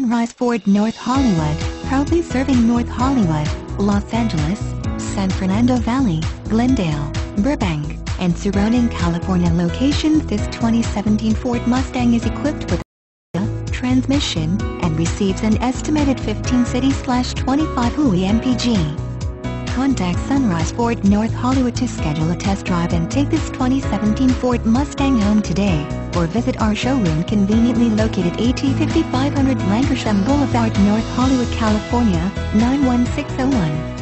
Sunrise Ford North Hollywood, proudly serving North Hollywood, Los Angeles, San Fernando Valley, Glendale, Burbank, and surrounding California locations. This 2017 Ford Mustang is equipped with a transmission and receives an estimated 15 city/25 mpg. Contact Sunrise Ford North Hollywood to schedule a test drive and take this 2017 Ford Mustang home today, or visit our showroom conveniently located at 5500 Lankershim Blvd, North Hollywood, California, 91601.